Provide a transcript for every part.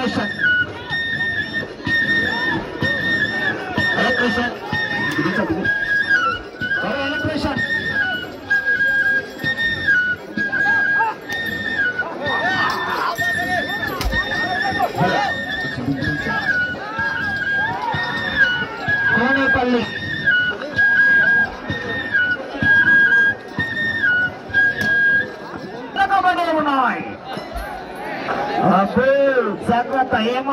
Electrician electrician electrician Konepalli ఉన్నాయి జాగ్రత్త ఏమో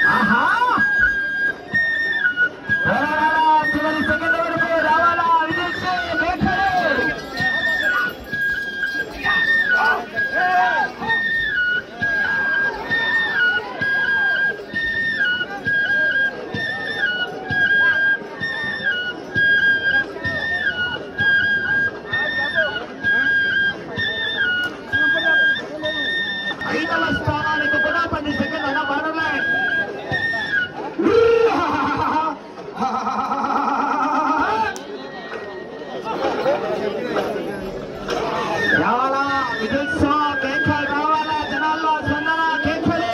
చివరి సెకండ్ వరకు రావాలా ఐదవ స్థానానికి కూడా 10 సెకండ్ల మారలే రావాలా విజయోత్సవ కేకలు రావాలా జనాల్లో స్పందన కేకలు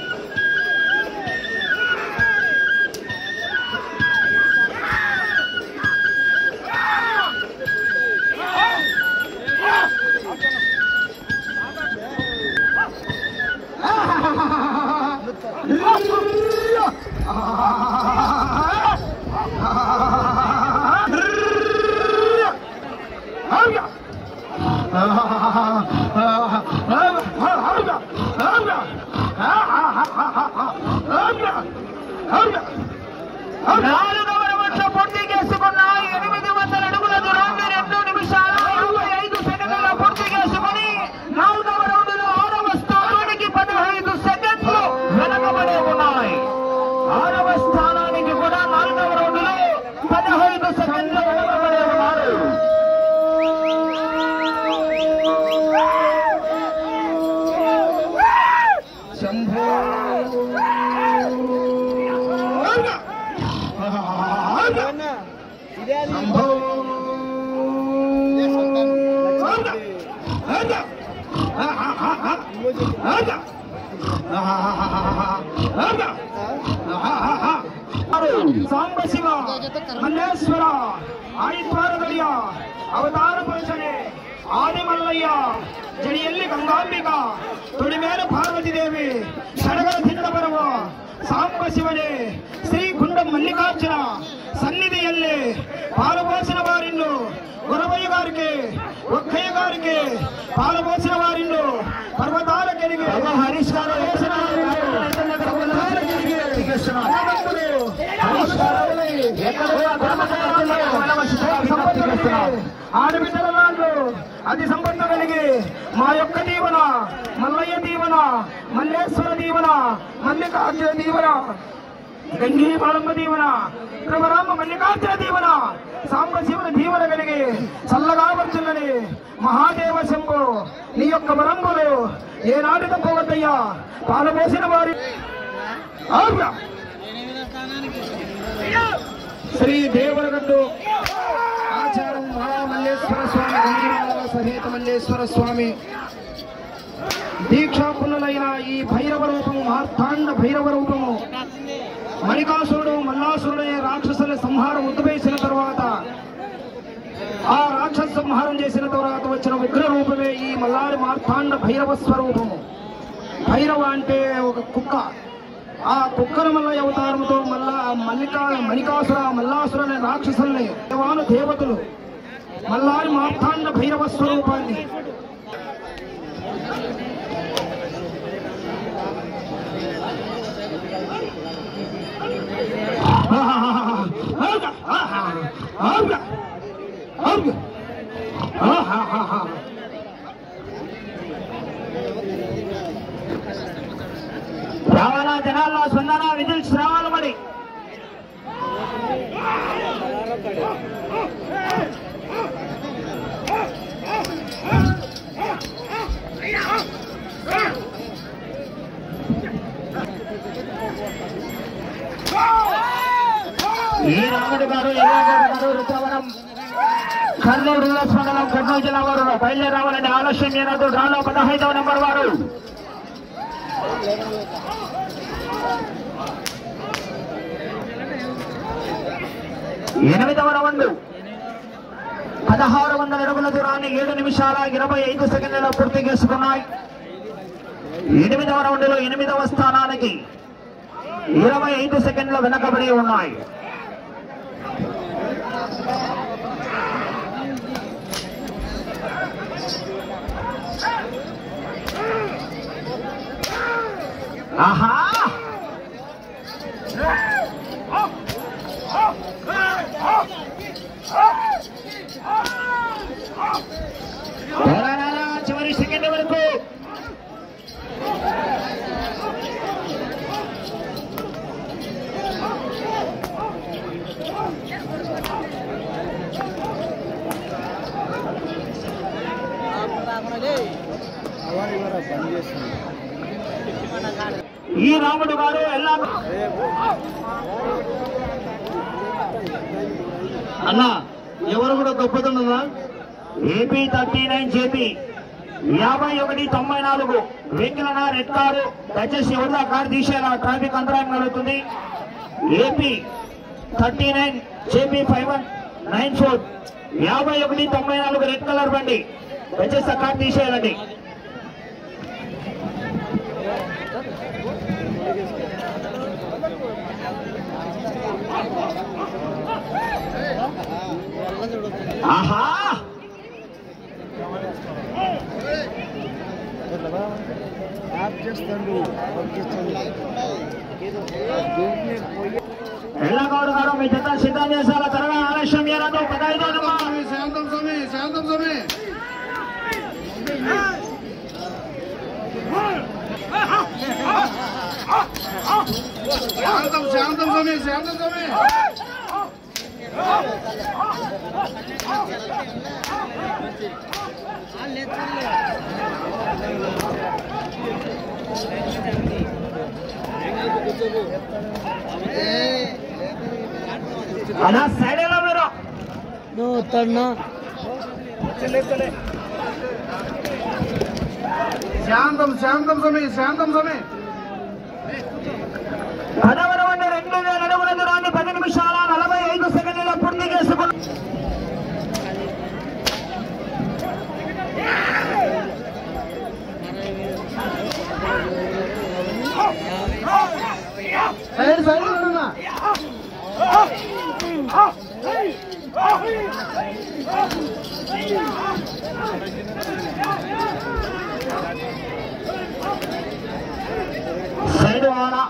నాలుగవ రౌండ్లో పూర్తి చేసుకున్నాయి 800 అడుగుల దూరాన్ని 2 నిమిషాల 55 సెకండ్ల పూర్తి చేసుకుని నాలుగవ రౌండ్లో 6వ స్థానానికి 15 సెకండ్లు వెనకబడి ఉన్నాయి. 6వ స్థానానికి కూడా 4వ రౌండ్లో 15 సెకండ్లు వెనకబడి ఉన్నారు. శంభో సాంబశివ మల్లేశ్వర ఆదిత్వారదయ్య అవతార పురుషనే ఆది మల్లయ్య జడియల్లి గంగాంಬಿಕ తొడిమేల పార్వతీదేవి సడగల తిన్నబరవ సాంబశివనే శ్రీగుండం మల్లికార్జున సన్నిధిಯಲ್ಲಿ పాలుపోసిన వారిನ್ನು గురవయ్య గారికి ఒక్కయ్య గారికి పాలుపోసిన వారిನ್ನು పర్వతాల కెలిగి హరీష్ గారు ఆడబిడ్డల వాళ్ళు అది సంబంధం కలిగి మా యొక్క దీవెన మల్లయ్య దీవెన మల్లేశ్వర దీవెన మల్లికార్జున దీవెన గంగి బాలమ్మ దీవెన ప్రభరామ మల్లికార్జున దీవెన సాంబశివుని దీవెన కలిగి చల్లగా వర్చులని మహాదేవ శంభో నీ యొక్క వరంబులు ఏనాటి తప్పవద్దయ్యా పాలపోసిన వారి శ్రీ దేవరగడ్డు ఆచారం మహామల్లేశ్వర స్వామి గంగిమాల సహిత మల్లేశ్వర స్వామి దీక్షాపునులైన ఈ భైరవ రూపము మార్తాండ భైరవ రూపము మణికాసురుడు మల్లాసురుడే రాక్షసుల సంహారం ఉద్వేసిన తర్వాత ఆ రాక్షస సంహారం చేసిన తర్వాత వచ్చిన ఉగ్ర రూపమే ఈ మల్లారి మార్తాండ భైరవ స్వరూపము. భైరవ అంటే ఒక కుక్క. ఆ కుక్కల మల్లయ్య అవతారంతో మణికాసుర మల్లాసుర అనే రాక్షసుల్ని దేవాను దేవతలు మల్లారి మార్తాండ భైరవ స్వరూపాన్ని రావాలా జనాల్లో స్పందన విజిల్స్ రావాలి మరి. ఈ రాముడు గారు రుద్రవరం కర్నూలు మండలం కర్నూలు జిల్లా వారు బయలుదేరి రావాలని ఆలస్యం చేయనద్దు. డ్రాలో 15వ నెంబర్ వారు ఎనిమిదవ రౌండ్ 1600 అడుగుల దూరాన్ని 7 నిమిషాల 25 సెకండ్లలో పూర్తి చేసుకున్నాయి. 8వ రౌండ్లో 8వ స్థానానికి 25 సెకండ్ల వెనకబడి ఉన్నాయి. ఆహా చివరి సెకండ్ వరకు ఈ రాముడు గారు ఎలా అన్నా ఎవరు కూడా గొప్పదన్నా ఏపీ 39 జేపీ 5194 వెంకలన రెడ్ కారు దయచేసి ఎవరిదా కారు తీసేలా ట్రాఫిక్ అంతరాయం కలుగుతుంది. ఏపీ 39 జేపీ 5194 5194 రెడ్ కలర్ బండి దయచేసి ఆ కారు తీసేయాలండి. ఆహా ఎల్లగౌడ్ గారు మీ జత సిద్ధం చేశారా? త్వరగా ఆలస్యం చేయరాదు. 15వ శాంతం స్వామి శాంతం స్వామి శాంతం శాంతం స్వామి శాంతం స్వామి అలా సైడ్ ఎలా మీరు శాంతం శాంతం స్వామి శాంతం స్వామి 10వ రౌండ్ 2000 అడుగుల దూరాన్ని 10 నిమిషాల 45 సెకండ్లలో పూర్తి చేసుకున్నారు. సైడ్ సైడ్ ఉన్నా సైడ్ వాడా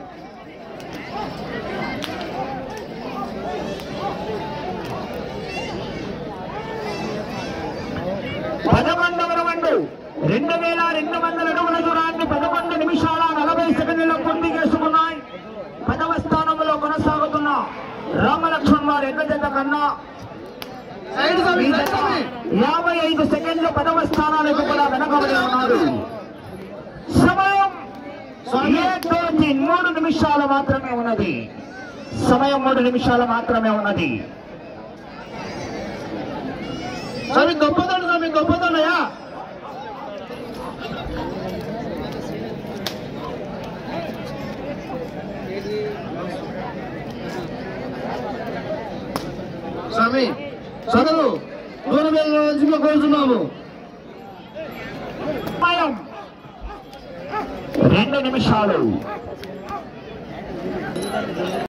11వ రౌండ్ 2200 అడుగుల దూరాన్ని 11 నిమిషాల 40 సెకండ్లలో పూర్తి చేసుకున్నాయి. 10వ స్థానంలో కొనసాగుతున్న రామలక్ష్మణ్ వారి ఎడ్ల జత కన్నా 55 సెకండ్లు 10వ స్థానానికి కూడా వెనకబడి ఉన్నారు. సమయం 3 నిమిషాలు మాత్రమే ఉన్నది. సమయం 3 నిమిషాలు మాత్రమే ఉన్నది. స్వామి గొప్పదండి స్వామి గొప్పదన్నయ్యా స్వామి సదరు దూరం వెళ్ళవలసిందిగా కోరుతున్నాము. సమయం 2 నిమిషాలు.